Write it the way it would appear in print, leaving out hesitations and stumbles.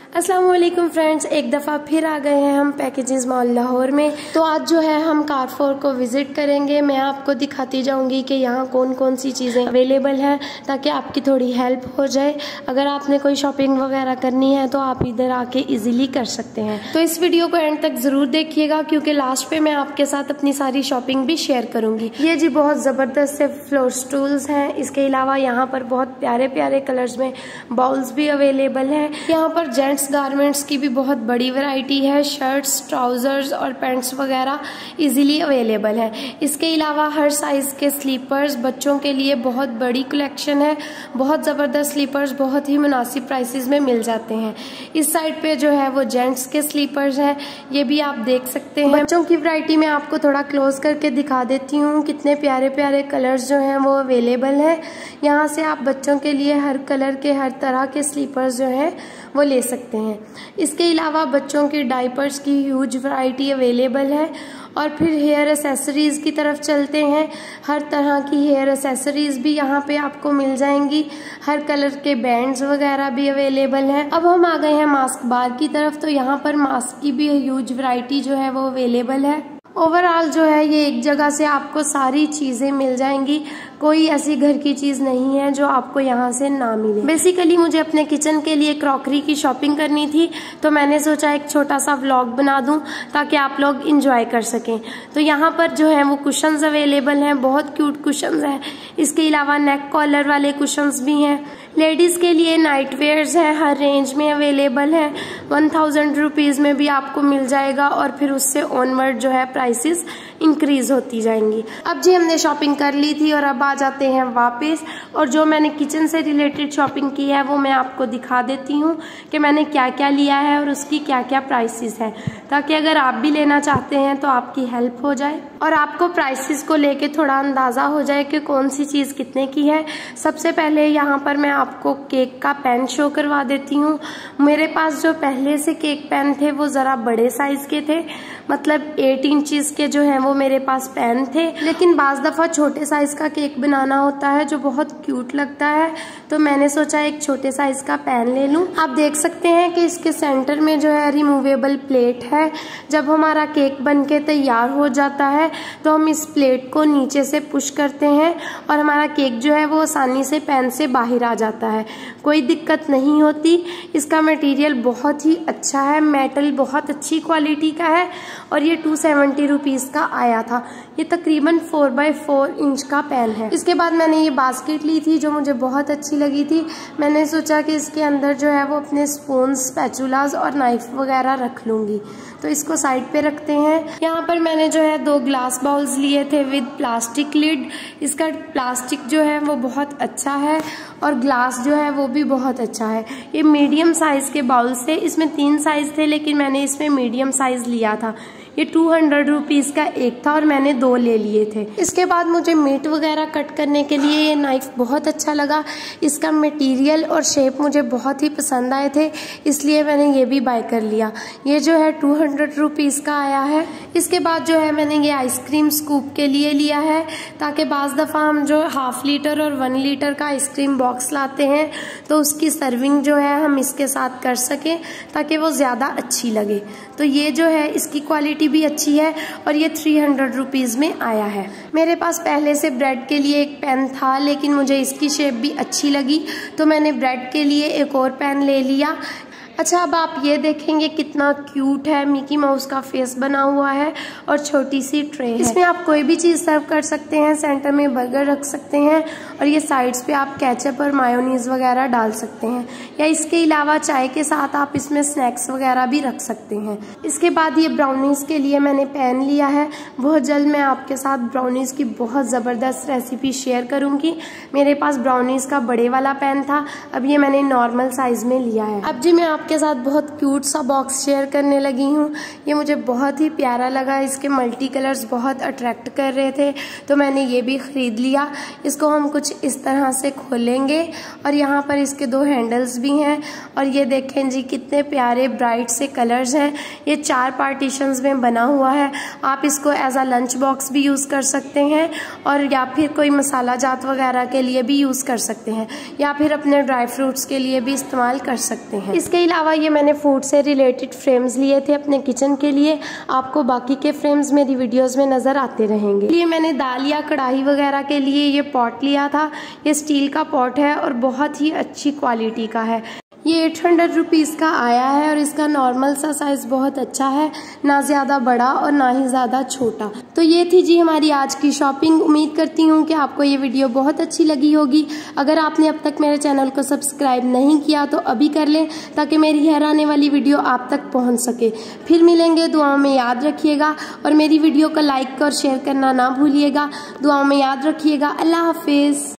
अस्सलाम वालेकुम फ्रेंड्स, एक दफ़ा फिर आ गए हैं हम पैकेजेस मॉल लाहौर में। तो आज जो है हम कारफोर को विज़िट करेंगे। मैं आपको दिखाती जाऊंगी कि यहाँ कौन कौन सी चीज़ें अवेलेबल हैं ताकि आपकी थोड़ी हेल्प हो जाए। अगर आपने कोई शॉपिंग वगैरह करनी है तो आप इधर आके इजीली कर सकते हैं। तो इस वीडियो को एंड तक ज़रूर देखिएगा क्योंकि लास्ट पे मैं आपके साथ अपनी सारी शॉपिंग भी शेयर करूँगी। ये जी बहुत ज़बरदस्त से फ्लोर स्टूल्स हैं। इसके अलावा यहाँ पर बहुत प्यारे प्यारे कलर्स में बाउल्स भी अवेलेबल हैं। यहाँ पर जेंट्स गारमेंट्स की भी बहुत बड़ी वैरायटी है। शर्ट्स, ट्राउजर्स और पैंट्स वगैरह इजीली अवेलेबल है। इसके अलावा हर साइज के स्लीपर्स, बच्चों के लिए बहुत बड़ी कलेक्शन है। बहुत ज़बरदस्त स्लीपर्स बहुत ही मुनासिब प्राइसेस में मिल जाते हैं। इस साइड पे जो है वो जेंट्स के स्लीपर्स हैं, ये भी आप देख सकते हैं। बच्चों की वैरायटी में आपको थोड़ा क्लोज करके दिखा देती हूँ कितने प्यारे प्यारे कलर्स जो हैं वो अवेलेबल हैं। यहाँ से आप बच्चों के लिए हर कलर के हर तरह के स्लीपर्स जो हैं वो ले सकते हैं। इसके अलावा बच्चों के डायपर्स की ह्यूज वैरायटी अवेलेबल है। और फिर हेयर एसेसरीज की तरफ चलते हैं। हर तरह की हेयर एसेसरीज भी यहाँ पे आपको मिल जाएंगी। हर कलर के बैंड्स वगैरह भी अवेलेबल हैं। अब हम आ गए हैं मास्क बार की तरफ। तो यहाँ पर मास्क की भी ह्यूज वैरायटी जो है वो अवेलेबल है। ओवरऑल जो है ये एक जगह से आपको सारी चीज़ें मिल जाएंगी। कोई ऐसी घर की चीज़ नहीं है जो आपको यहाँ से ना मिले। बेसिकली मुझे अपने किचन के लिए क्रॉकरी की शॉपिंग करनी थी तो मैंने सोचा एक छोटा सा व्लॉग बना दूं ताकि आप लोग इंजॉय कर सकें। तो यहाँ पर जो है वो कुशन्स अवेलेबल हैं, बहुत क्यूट कुशन्स हैं। इसके अलावा नेक कॉलर वाले कुशन्स भी हैं। लेडीज़ के लिए नाइट वेयर्स हैं, हर रेंज में अवेलेबल हैं। 1000 रुपीज़ में भी आपको मिल जाएगा और फिर उससे ऑनवर्ड जो है प्राइसेस इंक्रीज होती जाएंगी। अब जी हमने शॉपिंग कर ली थी और अब आ जाते हैं वापस। और जो मैंने किचन से रिलेटेड शॉपिंग की है वो मैं आपको दिखा देती हूँ कि मैंने क्या क्या लिया है और उसकी क्या क्या प्राइसेस हैं, ताकि अगर आप भी लेना चाहते हैं तो आपकी हेल्प हो जाए और आपको प्राइसेस को लेके थोड़ा अंदाज़ा हो जाए कि कौन सी चीज़ कितने की है। सबसे पहले यहाँ पर मैं आपको केक का पैन शो करवा देती हूँ। मेरे पास जो पहले से केक पैन थे वो ज़रा बड़े साइज़ के थे, मतलब 8 इंचेस के जो हैं वो मेरे पास पैन थे। लेकिन बाज़ दफ़ा छोटे साइज़ का केक बनाना होता है जो बहुत क्यूट लगता है, तो मैंने सोचा एक छोटे साइज़ का पैन ले लूँ। आप देख सकते हैं कि इसके सेंटर में जो है रिमूवेबल प्लेट है। जब हमारा केक बन के तैयार हो जाता है तो हम इस प्लेट को नीचे से पुश करते हैं और हमारा केक जो है वो आसानी से पैन से बाहर आ जाता है। कोई दिक्कत नहीं होती। इसका मटेरियल बहुत ही अच्छा है, मेटल बहुत अच्छी क्वालिटी का है और ये 270 रुपीज़ का आया था। ये तकरीबन 4x4 इंच का पैन है। इसके बाद मैंने ये बास्केट ली थी जो मुझे बहुत अच्छी लगी थी। मैंने सोचा कि इसके अंदर जो है वो अपने स्पून, स्पैचुलास और नाइफ वगैरह रख लूँगी, तो इसको साइड पे रखते हैं। यहाँ पर मैंने जो है 2 ग्लास बाउल्स लिए थे विद प्लास्टिक लिड। इसका प्लास्टिक जो है वो बहुत अच्छा है और ग्लास जो है वो भी बहुत अच्छा है। ये मीडियम साइज़ के बाउल्स थे। इसमें 3 साइज़ थे लेकिन मैंने इसमें मीडियम साइज़ लिया था। ये 200 रुपीज़ का एक था और मैंने 2 ले लिए थे। इसके बाद मुझे मीट वगैरह कट करने के लिए ये नाइफ बहुत अच्छा लगा। इसका मटेरियल और शेप मुझे बहुत ही पसंद आए थे, इसलिए मैंने ये भी बाय कर लिया। ये जो है 200 रुपीज़ का आया है। इसके बाद जो है मैंने ये आइसक्रीम स्कूप के लिए लिया है ताकि बाज़ दफ़ा हम जो 1/2 लीटर और 1 लीटर का आइसक्रीम बॉक्स लाते हैं तो उसकी सर्विंग जो है हम इसके साथ कर सकें ताकि वो ज़्यादा अच्छी लगे। तो ये जो है इसकी क्वालिटी भी अच्छी है और ये 300 रुपीज़ में आया है। मेरे पास पहले से ब्रेड के लिए एक पैन था लेकिन मुझे इसकी शेप भी अच्छी लगी तो मैंने ब्रेड के लिए एक और पैन ले लिया। अच्छा, अब आप ये देखेंगे कितना क्यूट है, मिकी माउस का फेस बना हुआ है और छोटी सी ट्रे है। इसमें आप कोई भी चीज़ सर्व कर सकते हैं। सेंटर में बर्गर रख सकते हैं और ये साइड्स पे आप केचप और मायोनीज वगैरह डाल सकते हैं, या इसके अलावा चाय के साथ आप इसमें स्नैक्स वगैरह भी रख सकते हैं। इसके बाद ये ब्राउनीज़ के लिए मैंने पैन लिया है। बहुत जल्द मैं आपके साथ ब्राउनीज़ की बहुत ज़बरदस्त रेसिपी शेयर करूँगी। मेरे पास ब्राउनीज़ का बड़े वाला पैन था, अब ये मैंने नॉर्मल साइज़ में लिया है। अब जी मैं आपके साथ बहुत क्यूट सा बॉक्स शेयर करने लगी हूँ। ये मुझे बहुत ही प्यारा लगा। इसके मल्टी कलर्स बहुत अट्रैक्ट कर रहे थे तो मैंने ये भी ख़रीद लिया। इसको हम कुछ इस तरह से खोलेंगे और यहाँ पर इसके 2 हैंडल्स भी हैं और ये देखें जी कितने प्यारे ब्राइट से कलर्स हैं। ये 4 पार्टीशंस में बना हुआ है। आप इसको एज अ लंच बॉक्स भी यूज़ कर सकते हैं और या फिर कोई मसाला जात वगैरह के लिए भी यूज़ कर सकते हैं, या फिर अपने ड्राई फ्रूट्स के लिए भी इस्तेमाल कर सकते हैं। इसके अलावा अलावा ये मैंने फूड से रिलेटेड फ्रेम्स लिए थे अपने किचन के लिए। आपको बाकी के फ्रेम्स मेरी वीडियोस में नजर आते रहेंगे। ये मैंने दाल या कढ़ाई वगैरह के लिए ये पॉट लिया था। ये स्टील का पॉट है और बहुत ही अच्छी क्वालिटी का है। ये 800 रुपीज़ का आया है और इसका नॉर्मल सा साइज बहुत अच्छा है, ना ज़्यादा बड़ा और ना ही ज़्यादा छोटा। तो ये थी जी हमारी आज की शॉपिंग। उम्मीद करती हूँ कि आपको ये वीडियो बहुत अच्छी लगी होगी। अगर आपने अब तक मेरे चैनल को सब्सक्राइब नहीं किया तो अभी कर लें, ताकि मेरी हर आने वाली वीडियो आप तक पहुँच सके। फिर मिलेंगे, दुआओं में याद रखिएगा और मेरी वीडियो को लाइक और शेयर करना ना भूलिएगा। दुआओं में याद रखिएगा। अल्लाह हाफिज़।